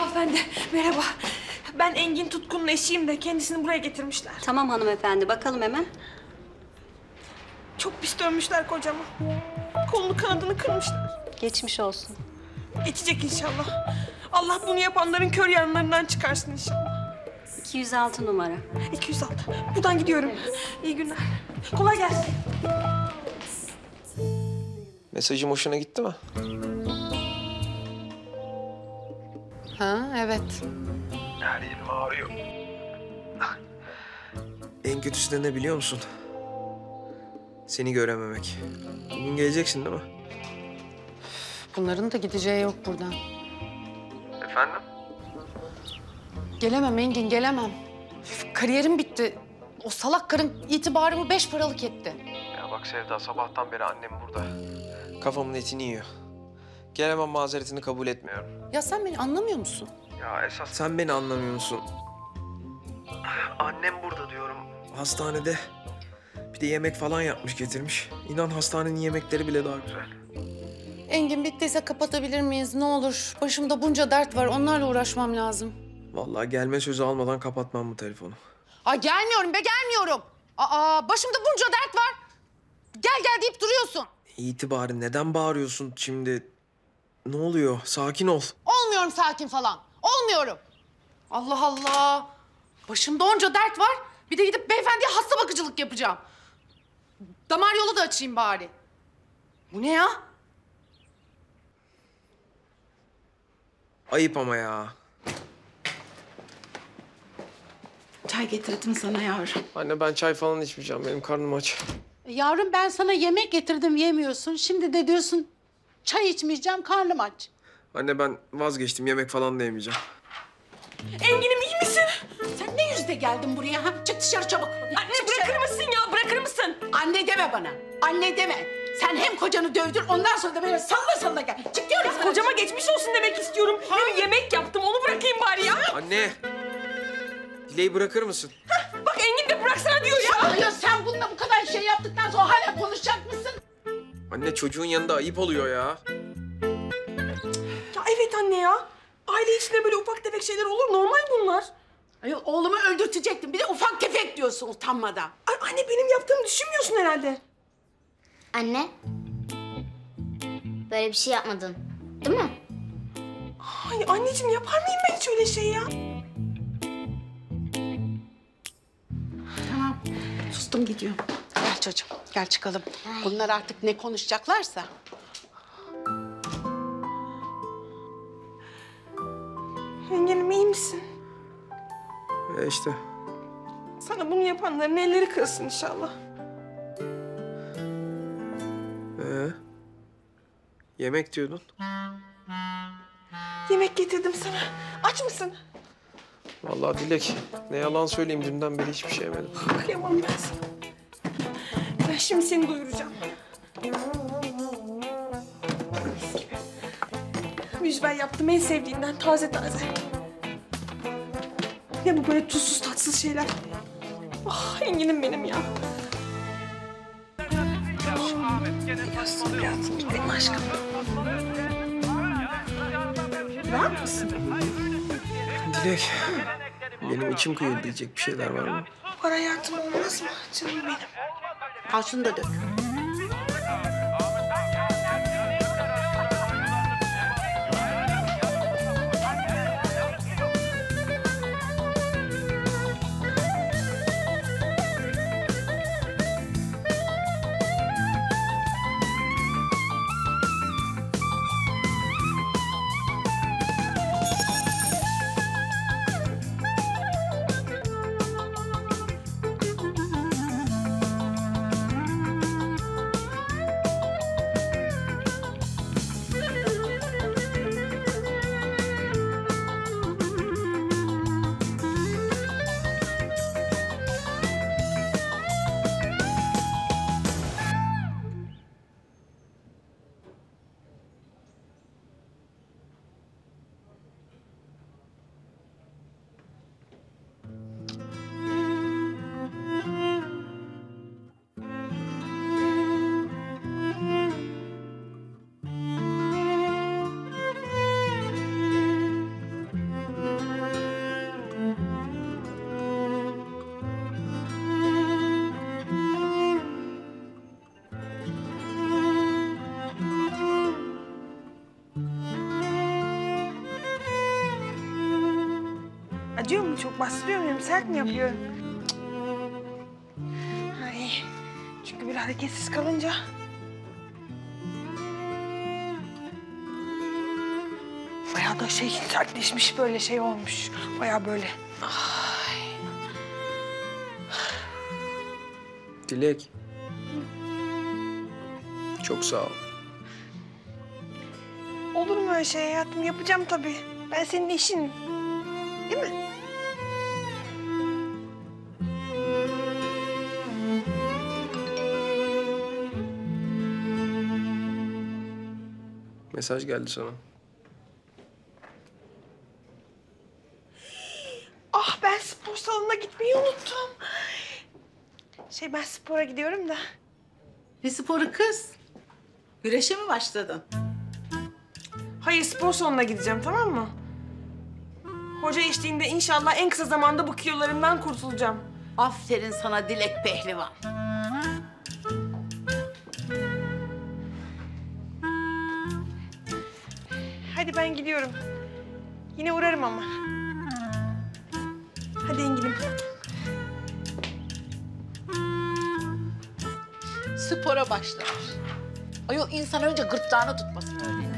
Hanımefendi, merhaba. Ben Engin Tutkun'un eşiyim de kendisini buraya getirmişler. Tamam hanımefendi, bakalım hemen. Çok pis dövmüşler kocamı. Kolunu kanadını kırmışlar. Geçmiş olsun. Geçecek inşallah. Allah bunu yapanların kör yanlarından çıkarsın inşallah. 206 numara. 206. Buradan gidiyorum. İyi günler. Kolay gelsin. Mesajım hoşuna gitti mi? Ha, evet. Her yerim ağrıyor. En kötüsü de ne biliyor musun? Seni görememek. Bugün geleceksin değil mi? Bunların da gideceği yok buradan. Efendim? Gelemem Engin, gelemem. Üf, kariyerim bitti. O salak karın itibarımı 5 paralık etti. Ya bak Sevda, sabahtan beri annem burada. Kafamın etini yiyor. Gelemem mazeretini kabul etmiyorum. Ya sen beni anlamıyor musun? Ya esas sen beni anlamıyor musun? Annem burada diyorum. Hastanede. Bir de yemek falan yapmış getirmiş. İnan hastanenin yemekleri bile daha güzel. Engin bittiyse kapatabilir miyiz? Ne olur. Başımda bunca dert var. Onlarla uğraşmam lazım. Vallahi gelme sözü almadan kapatmam bu telefonu. Ay gelmiyorum be, gelmiyorum. Aa, başımda bunca dert var. Gel gel deyip duruyorsun. İtibarı neden bağırıyorsun şimdi? Ne oluyor? Sakin ol. Olmuyorum sakin falan. Olmuyorum. Allah Allah. Başımda onca dert var. Bir de gidip beyefendiye hasta bakıcılık yapacağım. Damar yolu da açayım bari. Bu ne ya? Ayıp ama ya. Çay getirdim sana yavrum. Anne ben çay falan içmeyeceğim. Benim karnım aç. Yavrum ben sana yemek getirdim yemiyorsun. Şimdi de diyorsun çay içmeyeceğim, karnım aç. Anne ben vazgeçtim. Yemek falan da yemeyeceğim. Engin'im iyi misin? Sen ne yüzle geldin buraya ha? Çık dışarı çabuk. Anne bırakır mısın ya? Bırakır mısın? Anne deme bana. Anne deme. Sen hem kocanı dövdür ondan sonra da böyle salla salla gel. Çık diyorum sana. Kocama geçmiş olsun demek istiyorum. Hem yemek yaptım, onu bırakayım bari ya. Anne! Dileği bırakır mısın? Bak Engin de bıraksana diyor ya. Ya sen bununla bu kadar şey yaptıktan sonra hala konuşacak mısın? Anne çocuğun yanında ayıp oluyor ya. Ya evet anne ya. Aile içinde böyle ufak tefek şeyler olur. Normal bunlar. Ay, oğlumu öldürtecektin. Bir de ufak tefek diyorsun utanmadan. Ay, anne benim yaptığımı düşünmüyorsun herhalde. Anne, böyle bir şey yapmadın, değil mi? Ay anneciğim yapar mıyım ben hiç öyle şey ya? Tamam. Sustum gidiyorum. Gel çocuğum. Gel çıkalım. Bunlar artık ne konuşacaklarsa. Engin'im iyi misin? İşte. Sana bunu yapanların elleri kırılsın inşallah. Yemek diyordun. Yemek getirdim sana. Aç mısın? Vallahi Dilek, ne yalan söyleyeyim dünden beri hiçbir şey yemedim. Kıyamam ben sana. Ben şimdi seni doyuracağım. Mis gibi. Mücver yaptım en sevdiğinden taze taze. Ne bu böyle tuzsuz tatsız şeyler? Ah Engin'im benim ya. Biraz gidelim aşkım. Rahat mısın? Dilek, benim içim kıyıldı diyecek bir şeyler var mı? Para hayatım olmaz mı canım benim? Al şunu da dök. Acıyor mu çok? Bastırıyor muyum? Sert mi yapıyorum? Ay, çünkü bir hareketsiz kalınca... Bayağı da sertleşmiş, böyle şey olmuş. Bayağı böyle. Dilek. Çok sağ ol. Olur mu öyle şey hayatım? Yapacağım tabii. Ben senin eşinim. Değil mi? Mesaj geldi sana. Ah, ben spor salonuna gitmeyi unuttum. Ben spora gidiyorum da. Ne sporu kız? Güreşe mi başladın? Hayır, spor salonuna gideceğim, tamam mı? Hoca eşliğinde inşallah en kısa zamanda bu kilolarımdan kurtulacağım. Aferin sana Dilek Pehlivan. Hadi ben gidiyorum. Yine uğrarım ama. Hadi Engin'im. Spora başlamış. Ayol insan önce gırtlağını tutmasını öğrenir.